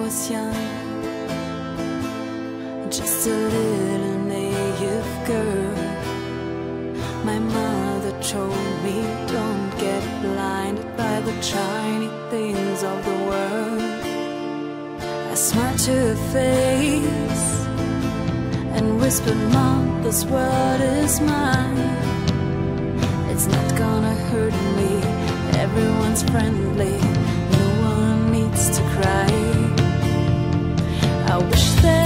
was young, just a little naive girl, my mother told me, don't get blinded by the shiny things of the world. I smiled to her face and whispered, Mom, this world is mine. It's not gonna hurt me, everyone's friendly, no one needs to cry. I wish that